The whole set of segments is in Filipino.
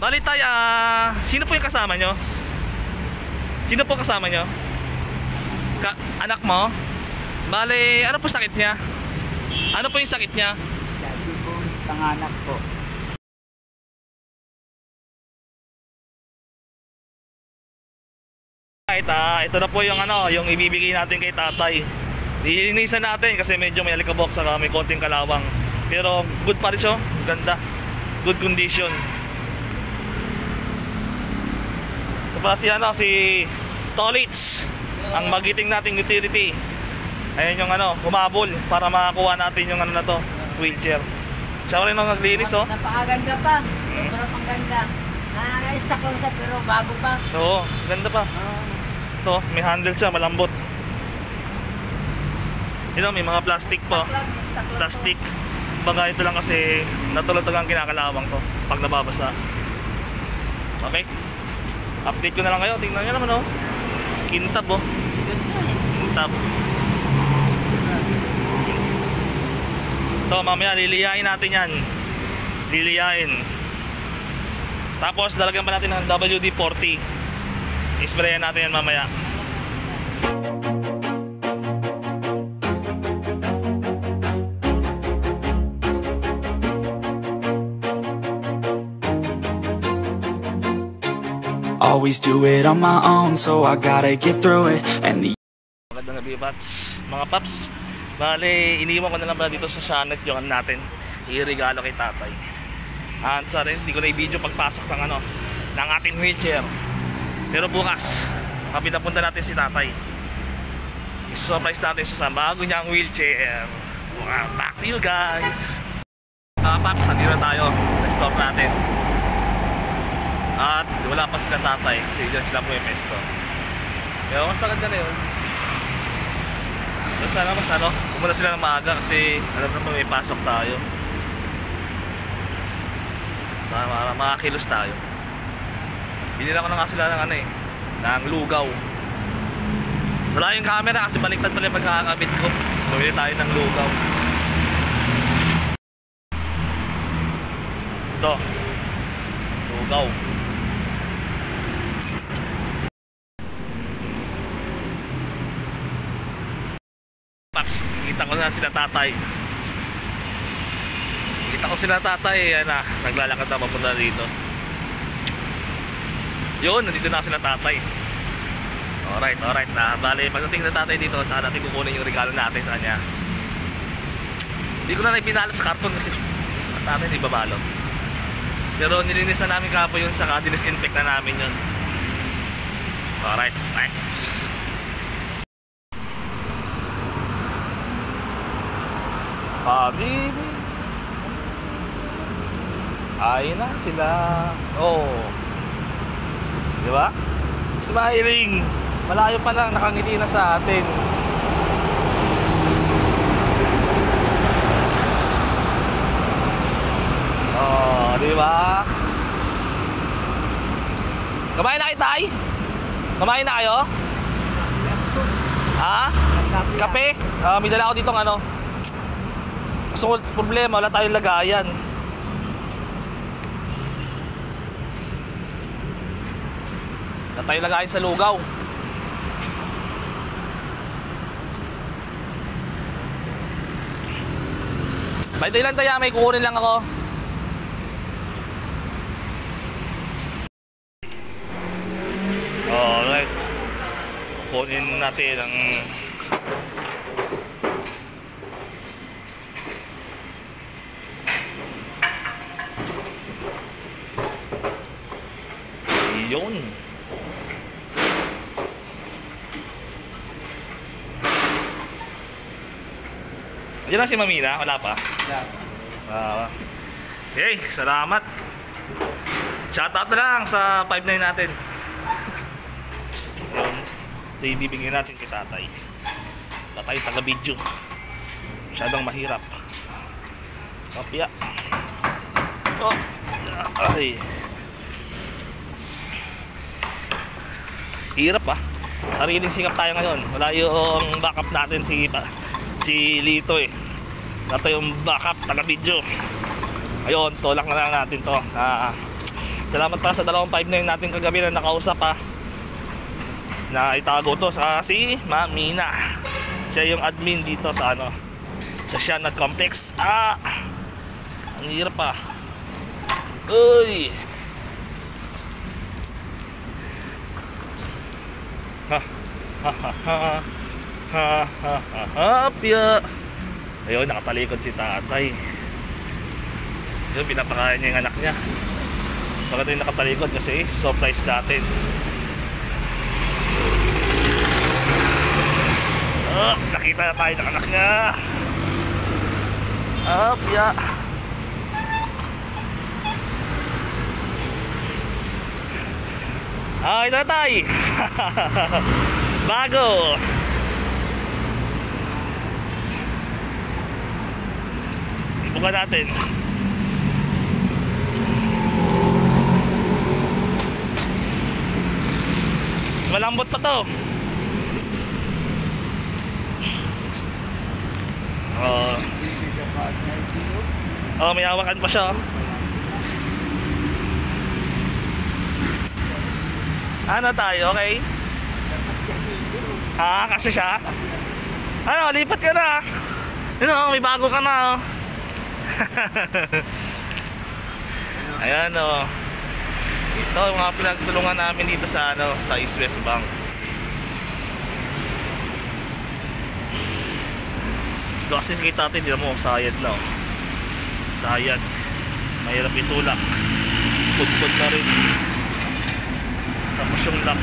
Bali tayo, sino po yung kasama nyo? Sino po kasama nyo? Anak mo? Bali, ano po sakit niya? Ano po yung sakit niya? Dati po, panganak po. Ito na po yung yung ibibigay natin kay tatay. Lilinisan natin kasi medyo may alikabok saka may konting kalawang. Pero good pa rin siya, ganda. Good condition. Ito pa si Tolits, ang magiting nating utility. Ayun yung humabol para makakuha natin yung na to, wheelchair. Siya rin ang naglinis, oh. Napakaganda pa. Sobrang pang-ganda. Na-stock lang siya pero bago pa. Oo, ganda pa. Ito, may handle siya, malambot. Ito, may mga plastic pa. Plastic. Baga ito lang kasi natulad ang kinakalawang to pag nababasa. Okay? Update ko na lang kayo. Tingnan nyo naman, oh. Kintab, oh. Kintab. Ito, mamaya liliyain natin yan. Liliyain. Tapos lalagyan pa natin ng WD-40. I-sprayan natin yan mamaya. Always do it on my own, so I gotta get through it. And Magandang gabi, Pats. Mga Paps, bale, iniwan ko na lang pala dito sa Shanet yung natin. I-regalo kay tatay. At sorry, hindi ko na i-video pagpasok ng ating wheelchair. Pero bukas, kami napunta natin si tatay. I-surprise natin siya sa bago niyang wheelchair. Back to you guys. Paps, nandito tayo sa store natin. At wala pa sila tatay kasi dyan sila pumipesto. Pero mas maganda na yun. So sana mas pumunta sila ng maaga kasi alam naman may pasok tayo. Sana makakilos tayo. Binila ko na nga sila ng lugaw. Wala yung camera kasi baliktad pala yung pagkakabit ko. Bumili tayo ng lugaw. Ito, lugaw. Paps, kita ko na sila tatay. Kita ko sila tatay, naglalakad na papunta dito. Yun, nandito na sila tatay. Alright. Bale, pagdating na tatay dito, saan natin kukunin yung regalo natin sa kanya. Hindi ko na binalot sa karton kasi tatay hindi babalot. Pero nilinis na namin kapo yun, saka dinisinfect na namin yun. Alright, thanks. Habibi, ayun na sila. Oh, di ba? Smiling. Malayo pa lang, nakangiti na sa atin. Oh, di ba? Kumain na kayo, tay? Kumain na kayo? Ha? Kape? May dala ako ditong So, problema, wala tayong lagayan. Wala tayong lagayan sa lugaw. By the way lang tayo, may kukunin lang ako. Alright. Kukunin natin ang yun. Diyan na si Mamina, wala pa? Okay, salamat. Shoutout na lang sa 5-9 natin. Yun. Ito yung bibigyan natin kay tatay. Wala tayo taga-video. Masyadong mahirap. Kapya. Oh. Ay. Hirap sariling sikap tayo ngayon. Wala yung backup natin si Lito Ito yung backup taga video. Ayun, tulak na lang natin to Salamat para sa 2.5 na yun natin kagabi na nakausap ha. Na itago to sa si Ma'am Mina. Siya yung admin dito sa ano, sa Sianat Complex. Ang hirap pa. Uy. Ha ha ha ha ha ha ha pya. Ayun, nakatalikod si tatay. Yun, pinapakain niya yung anak niya. So ito yung nakatalikod kasi surprise natin. Nakita na tayo ng anak niya. Pya. Ito na tayo. Bago. Ibuka natin. Malambot pa to. May hawakan pa siya. Ano tayo, okay? Kasi siya? Ano, lipat ka na. Ano, may bago ka na. Ayan o. Ito yung mga pinagtulungan namin dito sa ano, sa East West Bank. Ito kasi kita natin, hindi mo sayad na. Sayad. Mahirap itulak. Pudpud na rin. Tapos yung lock.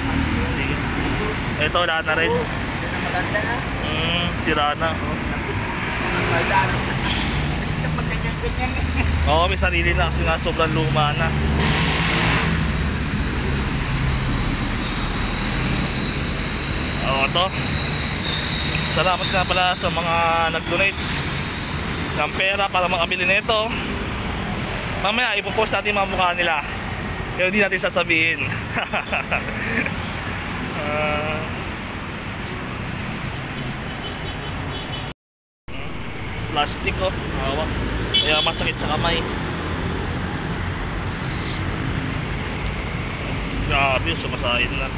Ito, wala na rin. Maganda na. Sira na. Maganda. Sa pagganyan-ganyan. Oo, may sarili na kasi nga sobrang luma na. Ito. Salamat nga pala sa mga nag-donate ng pera para makabili nito. Mamaya ipopost natin mga mukha nila. Pero hindi natin sasabihin. Plastic oh. Hawak. Kaya masakit sa kamay. Grabe, sumasahin na.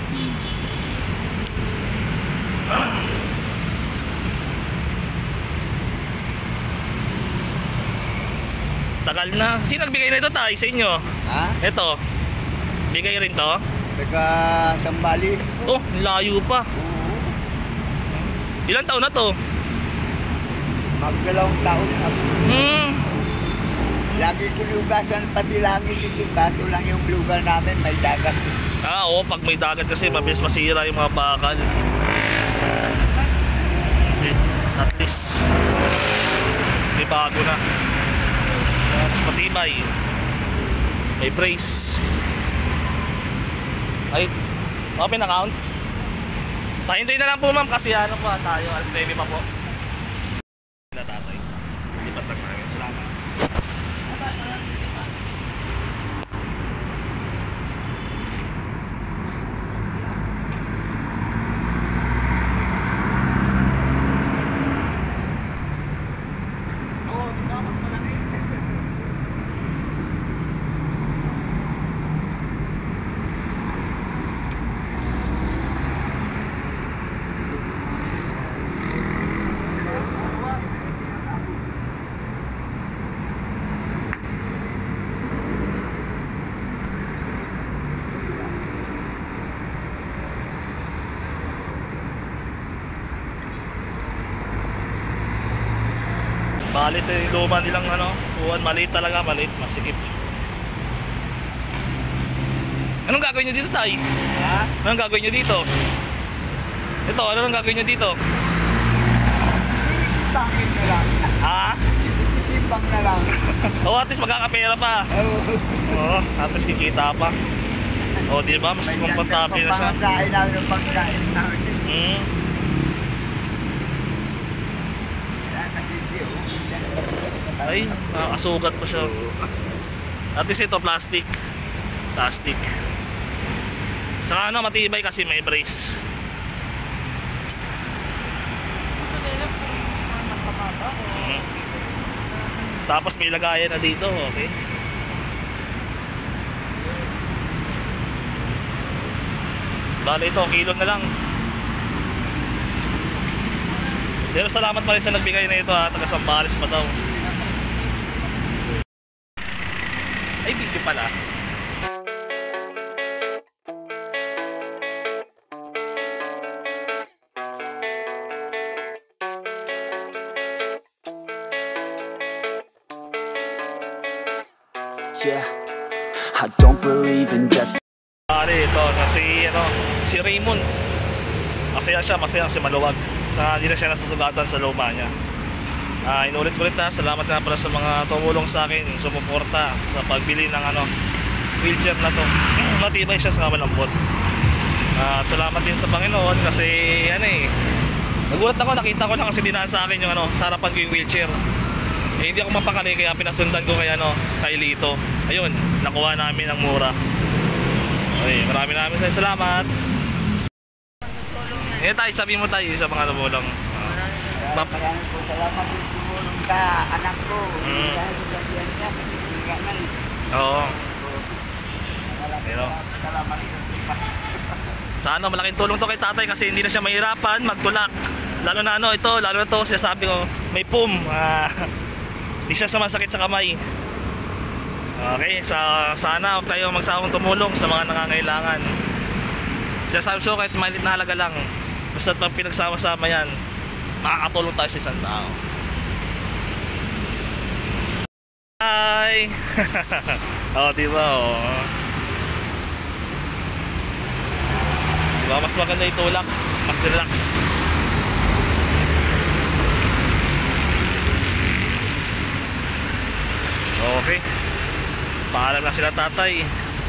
Tagal na. Sino nagbigay na ito tayo sa inyo? Ha? Ito. Bigay rin to? Taga Sambales. Oh, layo pa. Oo. Ilang taon na to? Magdalawang taon na. Lagi ko lugasan pati langis ito. Kaso lang yung lugar namin may dagat. Oo, pag may dagat kasi mabilis masira yung mga bakal. Okay, at least may bago na. Mas matibay. May brace. Ay, open account. Pahintay na lang po ma'am kasi ano pa tayo, alas 9 pa po. Tatay. Lipat lang namin. Salamat. Balit yung luma nilang ano, buwan, maliit talaga, maliit, masikip. Anong gagawin nyo dito, tay? Ha? Anong gagawin nyo dito? Ito, anong gagawin nyo dito? Tangin na lang. Ha? Timbang na lang. Oh, at least magkakapera pa. Oo, at least kikita pa. Oh, di ba? Mas komportable na siya. Pagkain namin yung pagkain namin. Ay, nakakasugat pa siya. At least ito, plastic. Plastic. Saka ano, matibay kasi may brace. Tapos may lagayan na dito, okay. Bale ito, kilo na lang. Pero salamat pa rin sa nagbigay na ito ha, taga Sambales pa daw. Ay, video pala. Yeah, I don't believe in destiny. Ito, si Raymond. Masaya si Maluwag. Hindi na siya nasusugatan sa luma niya. Inulit-ulit na, salamat na pala sa mga tumulong sa akin, sumuporta sa pagbili ng wheelchair na to. Matibay siya sa malambot. At salamat din sa Panginoon kasi nagulat ako, nakita ko lang kasi dinaan sa akin yung sa harapan ko yung wheelchair. Hindi ako mapakali kaya pinasundan ko kay Lito. Ayun, nakuha namin ang mura. Okay, maraming salamat. Tayo, sabi mo tayo sa mga tumulong. Maraming po salamat yung tumulong ka, anak ko. Dahil sabihan niya, hindi ka na Oo. salamat. Sana malaking tulong to kay tatay kasi hindi na siya mahirapan magtulak. Lalo na to, sinasabi ko, may PUM. Hindi siya sumasakit sa kamay. Okay, sana huwag tayo magsawang tumulong sa mga nangangailangan. Sinasabi ko kahit maliit na halaga lang, basta pag pinagsama-sama yan, makakatulong tayo sa isang tao. Hi! Diba diba mas maganda itulak, mas relax. Okay, paalam na sila tatay.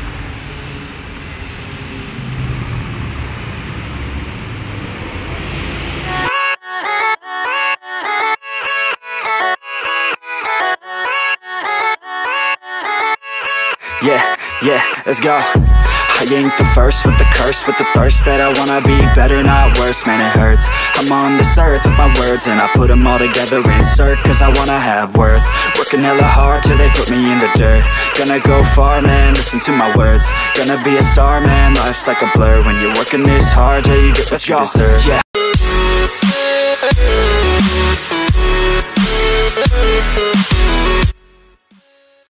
Yeah, let's go. I ain't the first with the curse, with the thirst that I wanna be better, not worse, man it hurts. I'm on this earth with my words and I put them all together, insert, cause I wanna have worth. Working hella hard till they put me in the dirt. Gonna go far, man, listen to my words. Gonna be a star, man, life's like a blur. When you're working this hard till you get what you deserve. Yeah.